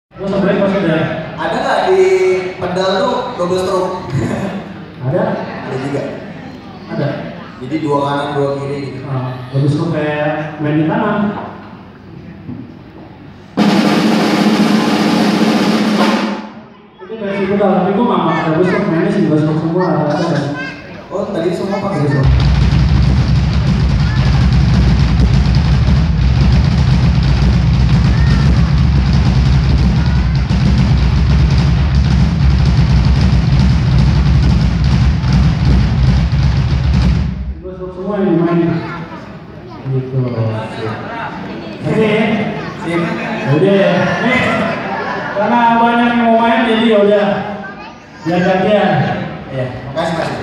Lo sebenarnya pas ada? Ada nggak di pedal tuh double stroke? Ada? Ada juga. Ada. Jadi dua kanan dua kiri gitu. Bagus tuh kayak main di tangan. Itu versi pedal, tapi gue nggak pakai double stroke, mainnya single stroke semua. Ada. Oh tadi semua pakai Double stroke. stroke. Semua yang dimainin gitu. Oke, Sip. udah nih karena banyak yang mau main jadi udah biar gantian. Iya. Makasih mas.